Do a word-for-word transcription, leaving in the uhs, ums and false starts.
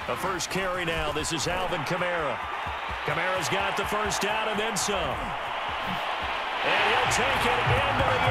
A first carry now. This is Alvin Kamara. Kamara's got the first down and then some. And he'll take it into the